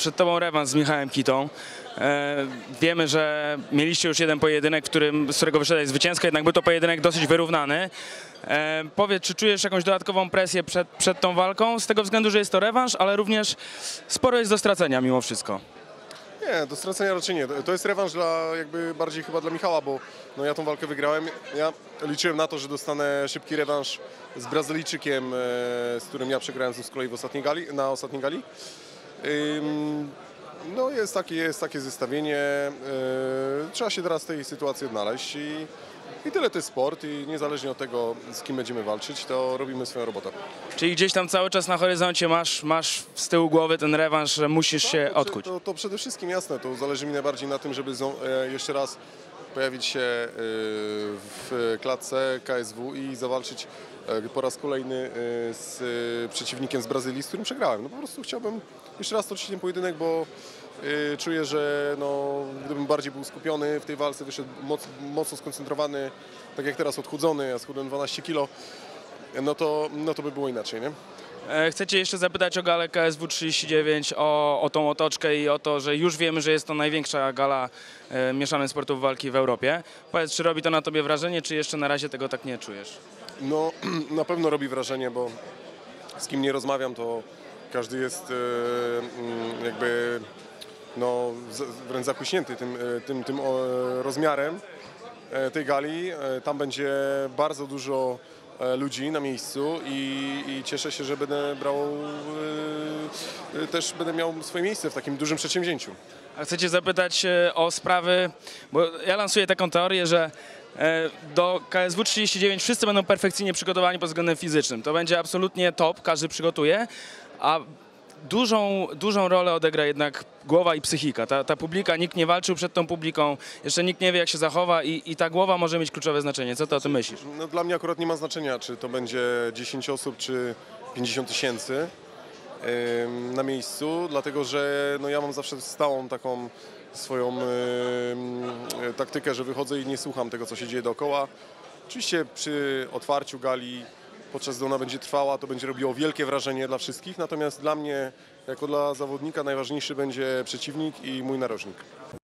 Przed tobą rewanż z Michałem Kitą. Wiemy, że mieliście już jeden pojedynek, z którego wyszedłeś zwycięsko, jednak był to pojedynek dosyć wyrównany. Powiedz, czy czujesz jakąś dodatkową presję przed tą walką, z tego względu, że jest to rewanż, ale również sporo jest do stracenia mimo wszystko. Nie, do stracenia raczej nie. To jest rewanż jakby bardziej chyba dla Michała, bo no ja tą walkę wygrałem. Ja liczyłem na to, że dostanę szybki rewanż z Brazylijczykiem, z którym ja przegrałem z kolei na ostatniej gali. No jest takie zestawienie. Trzeba się teraz w tej sytuacji odnaleźć i tyle, to jest sport i niezależnie od tego, z kim będziemy walczyć, to robimy swoją robotę. Czyli gdzieś tam cały czas na horyzoncie masz z tyłu głowy ten rewanż, że musisz się odkuć. To przede wszystkim jasne, to zależy mi najbardziej na tym, żeby jeszcze raz pojawić się w klatce KSW i zawalczyć po raz kolejny z przeciwnikiem z Brazylii, z którym przegrałem. No po prostu chciałbym jeszcze raz toczyć ten pojedynek, bo czuję, że no, gdybym bardziej był skupiony w tej walce, wyszedł mocno skoncentrowany, tak jak teraz odchudzony, ja schudłem 12 kg, no to by było inaczej, nie? Chcę cię jeszcze zapytać o galę KSW 39, o tą otoczkę i o to, że już wiemy, że jest to największa gala mieszanych sportów walki w Europie. Powiedz, czy robi to na tobie wrażenie, czy jeszcze na razie tego tak nie czujesz? No na pewno robi wrażenie, bo z kim nie rozmawiam, to każdy jest jakby no, wręcz zachłyśnięty tym rozmiarem tej gali. Tam będzie bardzo dużo ludzi na miejscu i cieszę się, że będę miał swoje miejsce w takim dużym przedsięwzięciu. A chcę cię zapytać o sprawy, bo ja lansuję taką teorię, że do KSW 39 wszyscy będą perfekcyjnie przygotowani pod względem fizycznym. To będzie absolutnie top, każdy przygotuje, a dużą rolę odegra jednak głowa i psychika. Ta publika, nikt nie walczył przed tą publiką, jeszcze nikt nie wie, jak się zachowa i ta głowa może mieć kluczowe znaczenie. Co ty o tym myślisz? No, dla mnie akurat nie ma znaczenia, czy to będzie 10 osób, czy 50 tysięcy na miejscu, dlatego że no, ja mam zawsze stałą taką swoją taktykę, że wychodzę i nie słucham tego, co się dzieje dookoła. Oczywiście przy otwarciu gali, podczas gdy ona będzie trwała, to będzie robiło wielkie wrażenie dla wszystkich, natomiast dla mnie, jako dla zawodnika, najważniejszy będzie przeciwnik i mój narożnik.